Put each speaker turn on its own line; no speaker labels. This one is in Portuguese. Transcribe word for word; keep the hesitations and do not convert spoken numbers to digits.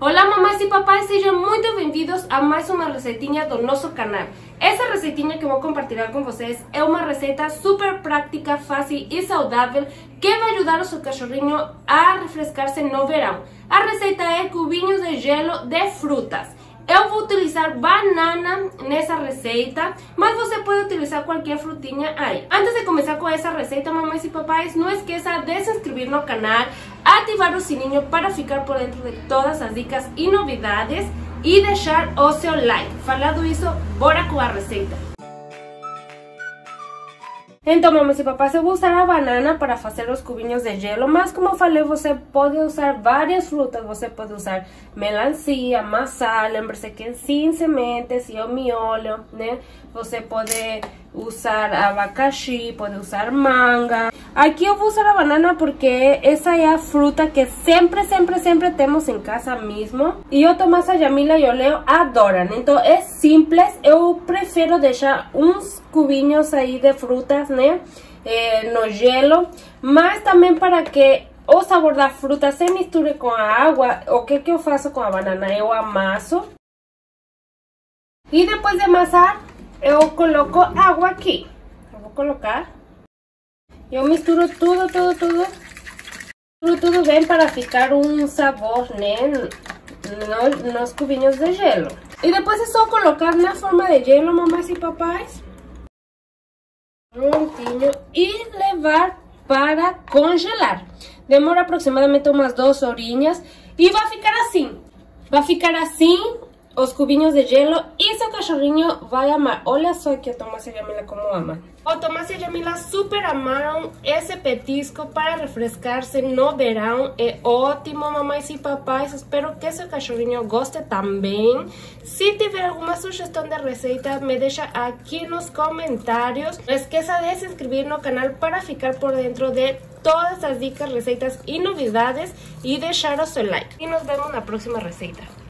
Olá mamães e papais, sejam muito bem-vindos a mais uma receitinha do nosso canal. Essa receitinha que eu vou compartilhar com vocês é uma receita super prática, fácil e saudável que vai ajudar o seu cachorrinho a refrescar-se no verão. A receita é cubinhos de gelo de frutas. Eu vou utilizar banana nessa receita, mas você pode utilizar qualquer frutinha aí. Antes de começar com essa receita, mamães e papais, não esqueça de se inscrever no canal, ativar o sininho para ficar por dentro de todas as dicas e novidades e deixar o seu like. Falado isso, bora com a receita. Então, mamães e papais, eu vou usar a banana para fazer os cubinhos de gelo, mas como eu falei, você pode usar várias frutas. Você pode usar melancia, maçã, lembre-se que sem sementes e o miolo, né? Você pode usar abacaxi, pode usar manga. Aqui eu vou usar a banana porque essa é a fruta que sempre, sempre, sempre temos em casa mesmo. E o Tomás, a Jamila e o Leo adoram. Então é simples, eu prefiro deixar uns cubinhos aí de frutas, né, é, no gelo. Mas também para que o sabor da fruta se misture com a água, o que que eu faço com a banana? Eu amasso. E depois de amassar, eu coloco água aqui. Eu vou colocar. Eu misturo tudo, tudo, tudo. Tudo, tudo bem para ficar um sabor, né, nos, nos cubinhos de gelo. E depois é só colocar na forma de gelo, mamães e papais. Prontinho. E levar para congelar. Demora aproximadamente umas duas horinhas. E vai ficar assim. Vai ficar assim os cubinhos de gelo e seu cachorrinho vai amar. Olha só que o Tomás e a Jamila como amam. O Tomás e a Jamila super amaram esse petisco para refrescar-se no verão. É ótimo, mamães e papais. Espero que seu cachorrinho goste também. Se tiver alguma sugestão de receita, me deixa aqui nos comentários. Não esqueça de se inscrever no canal para ficar por dentro de todas as dicas, receitas e novidades. E deixar o seu like. E nos vemos na próxima receita.